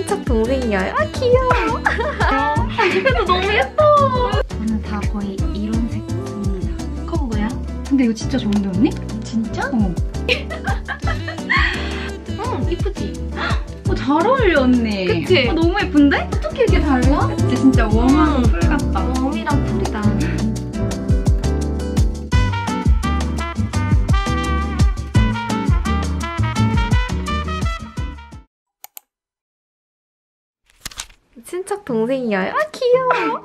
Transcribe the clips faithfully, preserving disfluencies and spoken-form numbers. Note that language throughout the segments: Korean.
친척 동생이야. 아 귀여워. 그래도 너무 예뻐. 저는 다 거의 이런 색입니다. 그건 뭐야? 근데 이거 진짜 좋은데 언니? 진짜? 어. 응 이쁘지? 어, 잘 어울려 언니. 그치? 어, 너무 예쁜데? 어떻게 이렇게 달라? 그치 진짜 웜하고 풀 같다. 웜이랑 풀이다. 친척 동생이야. 아 귀여워.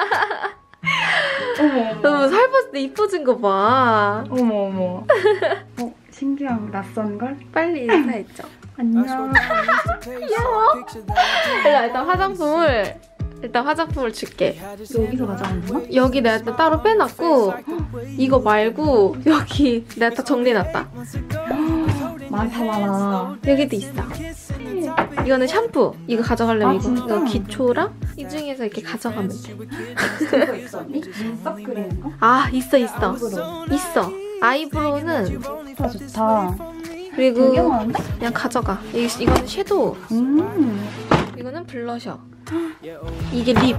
어머 너무 살 봤을 때 이뻐진 거 봐. 어머 어머. 어 신기하고 낯선걸? 빨리 인사했죠. 안녕. 귀여워. 일단, 일단 화장품을 일단 화장품을 줄게. 여기서 가져온 거야? 여기 내가 일단 따로 빼놨고 이거 말고 여기 내가 딱 정리해놨다. 많다 많아. 여기도 있어. 이거는 샴푸. 이거 가져가려면 아, 이거, 진짜? 이거 기초랑 이 중에서 이렇게 가져가면 돼. 이거 있어 언니? 눈썹 그리는 거? 아 있어 있어. 아이브로우. 있어. 아이브로우는 좋다 좋다. 그리고 되게 많은데? 그냥 가져가. 이, 이거는 섀도우. 음. 이거는 블러셔. 이게 립.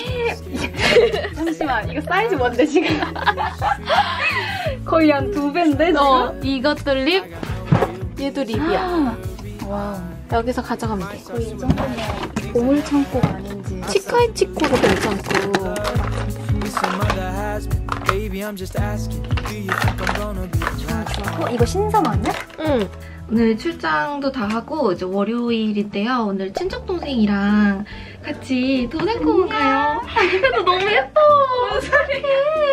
잠시만 이거 사이즈 뭔데 지금? 거의 한 두 배인데 지금? 어, 이것도 립. 얘도 립이야. 와우. 여기서 가져가면 돼. 거의 이 정도면 보물 창고가 아닌지. 치카이 치코도 괜찮고. 어, 이거 신상 아니야? 응. 오늘 출장도 다 하고 이제 월요일인데요. 오늘 친척 동생이랑 같이 도생공원 가요. 그래도 너무 예뻐. 무슨 소리야?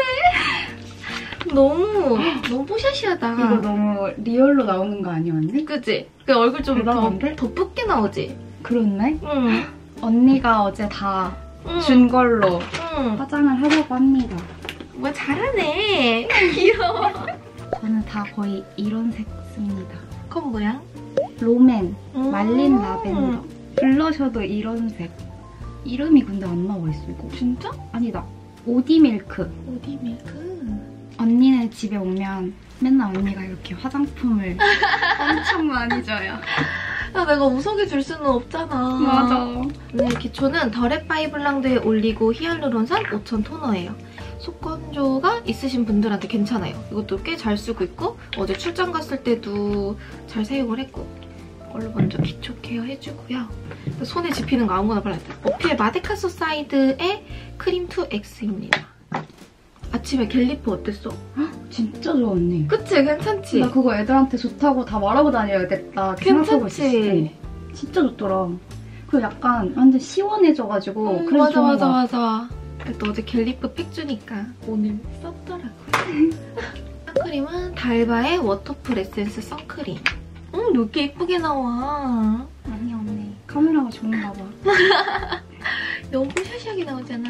너무 너무 뽀샤시하다. 이거 너무 리얼로 나오는 거 아니야 언니? 그치? 그 얼굴 좀 더 대단한데? 더 붓게 나오지? 그렇네. 응. 언니가 어제 다 준 응. 걸로 응. 화장을 하려고 합니다. 뭐 잘하네. 귀여워. 저는 다 거의 이런 색 씁니다. 그건 뭐야? 롬앤, 음. 말린 라벤더. 블러셔도 이런 색. 이름이 근데 안 나와 있어 이거. 진짜? 아니다. 오디밀크. 어디 밀크? 언니네 집에 오면 맨날 언니가 이렇게 화장품을 엄청 많이 줘요. 야, 내가 우석이 줄 수는 없잖아. 맞아. 네, 기초는 더레파이 블랑드에 올리고 히알루론산 오천 토너예요. 속 건조가 있으신 분들한테 괜찮아요. 이것도 꽤 잘 쓰고 있고 어제 출장 갔을 때도 잘 사용을 했고 이걸로 먼저 기초 케어 해주고요. 손에 집히는 거 아무거나 발라야 돼. 어피의 마데카 소사이드의 크림 투 엑스입니다. 아침에 갤리프 어땠어? 진짜 좋아 언니. 그치? 괜찮지? 나 그거 애들한테 좋다고 다 말하고 다녀야겠다 생각하고 있었어. 괜찮지? 진짜 좋더라. 그리고 약간 완전 시원해져가지고 음, 그래서 맞아 좋은 맞아 거야. 맞아. 그래도 어제 갤리프 팩 주니까 오늘 썼더라고요. 선크림은 달바의 워터풀 에센스 선크림. 음, 이렇게 예쁘게 나와. 아니 언니 카메라가 좋은가 봐. 너무 샤시하게 나오잖아.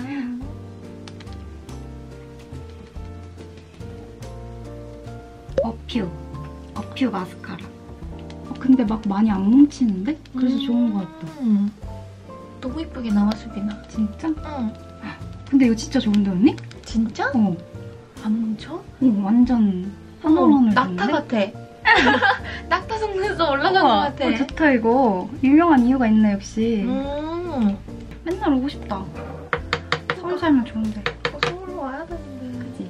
어퓨. 어퓨 마스카라. 어, 근데 막 많이 안 뭉치는데? 그래서 음. 좋은 것 같다. 음. 너무 예쁘게 나와, 수빈아. 진짜? 응. 근데 이거 진짜 좋은데 언니? 진짜? 어. 안 뭉쳐? 어 완전 어머, 환호론을 낙타 같아. 낙타 속눈썹 올라간 것 같아. 어, 좋다 이거. 유명한 이유가 있네 역시. 음. 맨날 오고 싶다. 서울 살면 좋은데. 어, 서울로 와야 되는데. 그치?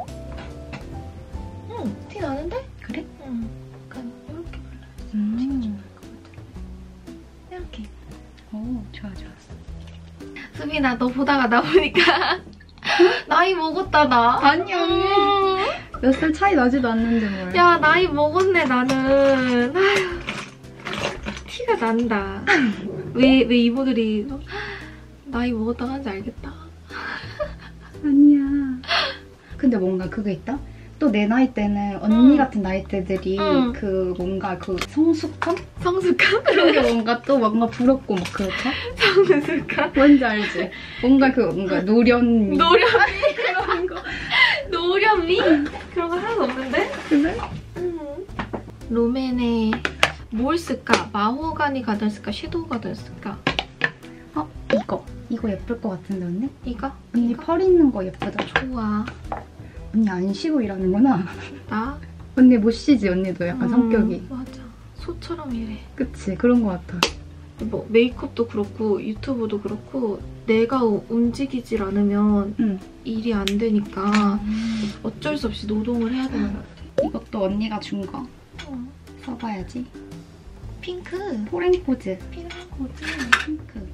응, 티 나는데? 그래? 응. 약간 이렇게 발라야지. 음. 이렇게. 오 좋아 좋아. 수빈아, 너 보다가 나 보니까 나이 먹었다, 나. 아니, 언니. 음. 몇 살 차이 나지도 않는데 뭘. 야, 나이 먹었네, 나는. 아휴, 티가 난다. 왜, 왜 이모들이 나이 먹었다고 하는지 알겠다. 아니야. 근데 뭔가 그거 있다? 또 내 나이 때는 언니 음. 같은 나이 때들이 음. 그 뭔가 그 성숙함? 성숙함? 그런 게 뭔가 또 뭔가 부럽고 막 그렇다? 성숙함? 뭔지 알지? 뭔가 그 뭔가 노련미. 노련미? 그런 거. 노련미? 그런 거 하나도 없는데? 그래? 음. 롬앤에 뭘 쓸까? 마호가니 가든 쓸까? 섀도우 가든 쓸까? 어? 이거. 이거 예쁠 것 같은데 언니? 이거? 언니 이거? 펄 있는 거 예쁘다. 좋아. 언니 안 쉬고 일하는구나. 나? 언니 못 쉬지 언니도 약간 음, 성격이. 맞아. 소처럼 이래. 그치? 그런 거 같아. 뭐 메이크업도 그렇고 유튜브도 그렇고 내가 움직이질 않으면 응. 일이 안 되니까 음. 어쩔 수 없이 노동을 해야 되는 것 같아. 이것도 언니가 준 거. 어. 써봐야지. 핑크. 포렌코즈. 핑크코즈. 핑크.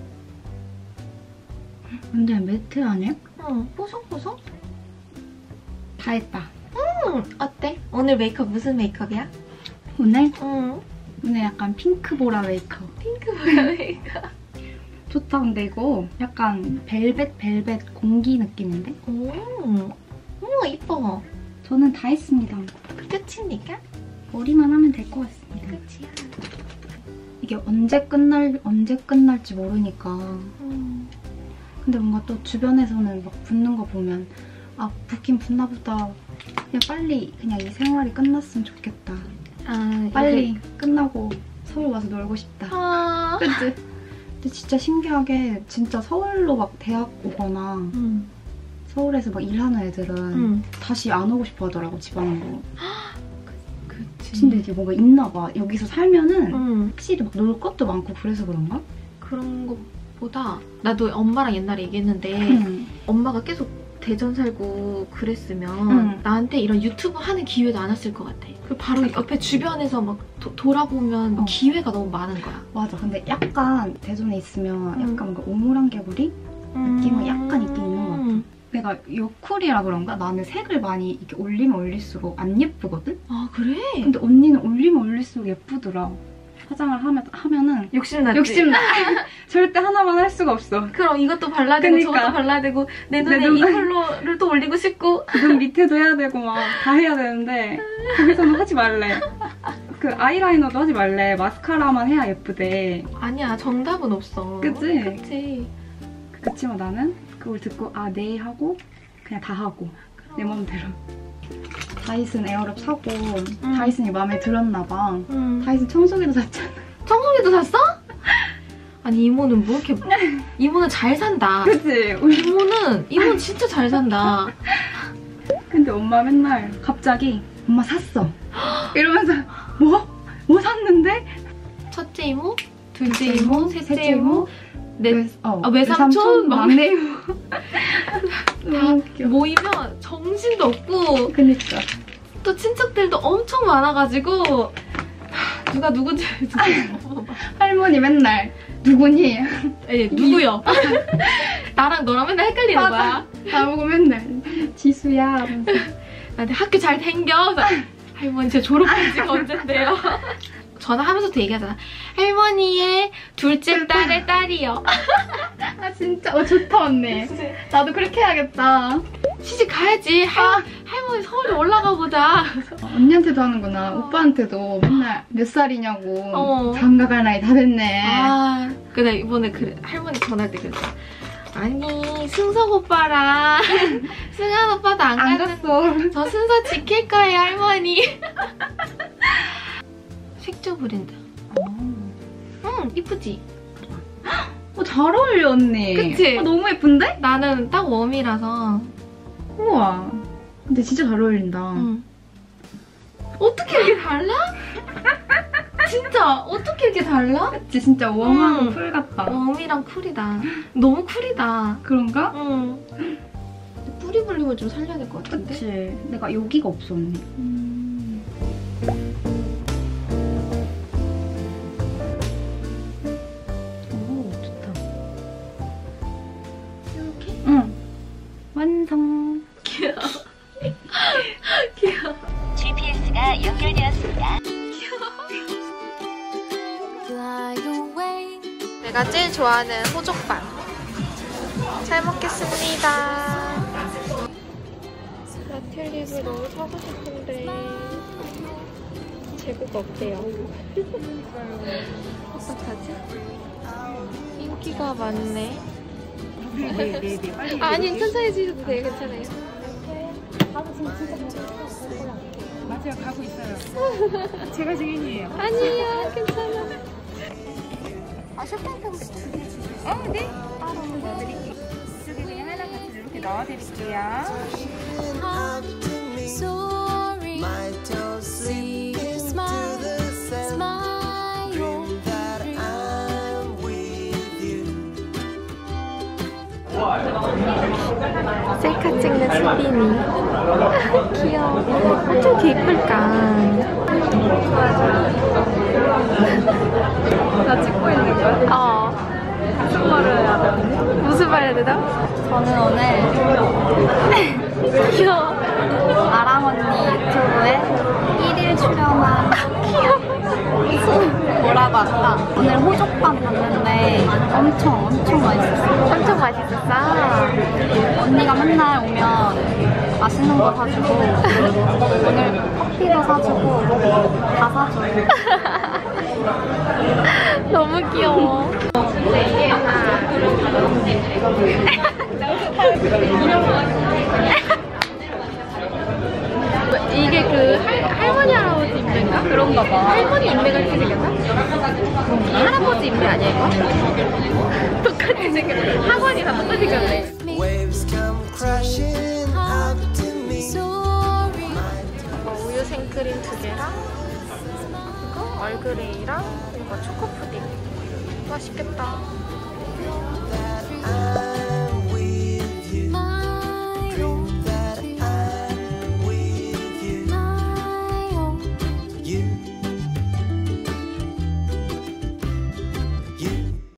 완전 매트하네? 어, 뽀송뽀송? 다 했다. 응, 어때? 오늘 메이크업 무슨 메이크업이야? 오늘? 응. 오늘 약간 핑크보라 메이크업. 핑크보라 메이크업. 좋다. 근데 이거 약간 벨벳 벨벳 공기 느낌인데? 오, 오, 이뻐. 저는 다 했습니다. 끝입니까? 머리만 하면 될 것 같습니다. 끝이야. 이게 언제 끝날 언제 끝날지 모르니까. 음. 근데 뭔가 또 주변에서는 막 붓는 거 보면 아 붓긴 붓나 보다. 그냥 빨리 그냥 이 생활이 끝났으면 좋겠다. 아, 빨리 이게... 끝나고 서울 와서 놀고 싶다. 아. 그치? 근데 진짜 신기하게 진짜 서울로 막 대학 오거나 음. 서울에서 막 일하는 애들은 음. 다시 안 오고 싶어 하더라고, 지방으로. 그치. 근데 이게 뭔가 있나 봐. 여기서 살면은 음. 확실히 막 놀 것도 많고 그래서 그런가? 그런 것보다 나도 엄마랑 옛날에 얘기했는데 응. 엄마가 계속 대전 살고 그랬으면 응. 나한테 이런 유튜브 하는 기회도 안 왔을 것 같아. 그리고 바로 옆에 주변에서 막 도, 돌아보면 어. 기회가 너무 많은 거야. 맞아. 근데 약간 대전에 있으면 응. 약간 뭔가 오물안개구리? 느낌은 약간 있긴 있는 것 같아. 내가 여쿨이라 그런가? 나는 색을 많이 이렇게 올리면 올릴수록 안 예쁘거든? 아, 그래? 근데 언니는 올리면 올릴수록 예쁘더라. 화장을 하면, 하면은 욕심났지? 욕심나. 절대 하나만 할 수가 없어. 그럼 이것도 발라야 되고 그니까. 저것도 발라야 되고 내 눈에 내 눈- 이 컬러를 또 올리고 싶고 눈 밑에도 해야 되고 막 다 해야 되는데 거기서는 하지 말래. 그 아이라이너도 하지 말래. 마스카라만 해야 예쁘대. 아니야, 정답은 없어. 그치? 그치? 그치만 나는 그걸 듣고 아 네 하고 그냥 다 하고 내 맘대로. 다이슨 에어랩 사고 음. 다이슨이 마음에 들었나 봐. 음. 다이슨 청소기도 샀잖아. 청소기도 샀어? 아니 이모는 뭐 이렇게 이모는 잘 산다. 그치? 우리 이모는 이모는 진짜 잘 산다. 근데 엄마 맨날 갑자기 엄마 샀어 이러면서 뭐? 뭐 샀는데? 첫째 이모, 둘째 이모, 셋째 이모, 넷 외, 어, 아, 외삼촌, 막내 이모. 다 모이면 정신도 없고 그니까. 또 친척들도 엄청 많아가지고 누가 누군지 할머니 맨날 누구니? 에 누구요? 나랑 너랑 맨날 헷갈리는 맞아. 거야. 나보고 맨날 지수야 하면서. 나한테 학교 잘 다녀. 할머니 제 졸업한지가 언젠데요? 전화하면서도 얘기하잖아. 할머니의 둘째 딸의 딸이요. 아 진짜 어 좋다 언니. 나도 그렇게 해야겠다. 시집 가야지. 할, 할머니 서울에 올라가 보자. 어, 언니한테도 하는구나. 오빠한테도 맨날 몇 살이냐고. 어. 장가갈 나이 다 됐네. 아, 근데 이번에 그 할머니 전화할 때 그랬어. 아니 승석 오빠랑 승한 오빠도 안, 안 가는 갔어. 저 순서 지킬 거예요 할머니. 색조 브랜드. 응, 이쁘지? 어, 잘 어울려 언니. 그치? 어, 너무 예쁜데? 나는 딱 웜이라서. 우와. 근데 진짜 잘 어울린다. 응. 어떻게 이렇게 달라? 진짜 어떻게 이렇게 달라? 그치? 진짜 웜하고 응. 쿨 같다. 웜이랑 쿨이다. 너무 쿨이다. 그런가? 응. 뿌리 볼륨을 좀 살려야 될 것 같은데? 그치. 내가 여기가 없어 언니. 음. 오 좋다. 이렇게? 응. 완성. 귀여워. 귀여워. 지피에스가 연결되었습니다. 내가 제일 좋아하는 호족빵. 잘 먹겠습니다. 라텔립을 너무 사고 싶은데 재고가 없대요. 어떡하지? 인기가 많네. 네네네. 빨리. 아니 천천히 주셔도 돼요. 괜찮아요. 맞아요. 가고 있어요. 제가 증인이에요. 아니에요. 괜찮아. 아 쇼핑 가고 싶어. 어 네. 따로 넣어드릴게요. 이쪽에 그냥 하나 같이 이렇게 넣어드릴게요. Sorry, see you smile, smile, dream that I 셀카 찍는 수빈이. 귀여워. 어떻게 이쁠까? 나 찍고 있는 거야? 어. 무슨 말을 해야 돼? 무슨 말 해야 되나? 저는 오늘 귀여워. 아랑 언니 유튜브에 일 일 출연한 뭐라고 할까? 오늘 호족빵 봤는데 엄청 엄청 맛있었어. 엄청 맛있었어. 언니가 맨날 오면 맛있는 거 사주고 오늘 커피도 사주고 다 사줘요. 너무 귀여워. 이게 그 할, 할머니 할아버지 인매인가? 그런가 봐. 할머니 인매가 이렇게 생겼나? 할아버지 인매 아니야 이거? 똑같이 생겼네. 학원이랑 똑같이 생겼네. Waves come crashing up to me. 어, 우유 생크림 두 개랑 이거 얼그레이랑 이거 초코 푸딩. 맛있겠다.